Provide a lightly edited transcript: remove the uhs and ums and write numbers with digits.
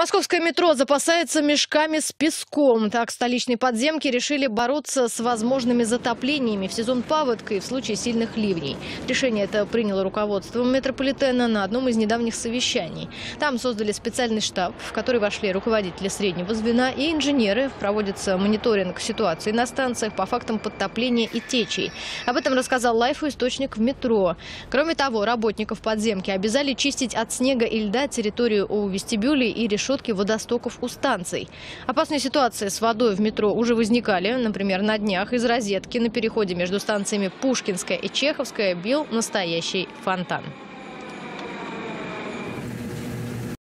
Московское метро запасается мешками с песком. Так, столичные подземки решили бороться с возможными затоплениями в сезон паводка и в случае сильных ливней. Решение это приняло руководство метрополитена на одном из недавних совещаний. Там создали специальный штаб, в который вошли руководители среднего звена и инженеры. Проводится мониторинг ситуации на станциях по фактам подтопления и течей. Об этом рассказал лайф-источник в метро. Кроме того, работников подземки обязали чистить от снега и льда территорию у вестибюлей и решетки водостоков у станций. Опасные ситуации с водой в метро уже возникали. Например, на днях из розетки на переходе между станциями Пушкинская и Чеховская бил настоящий фонтан.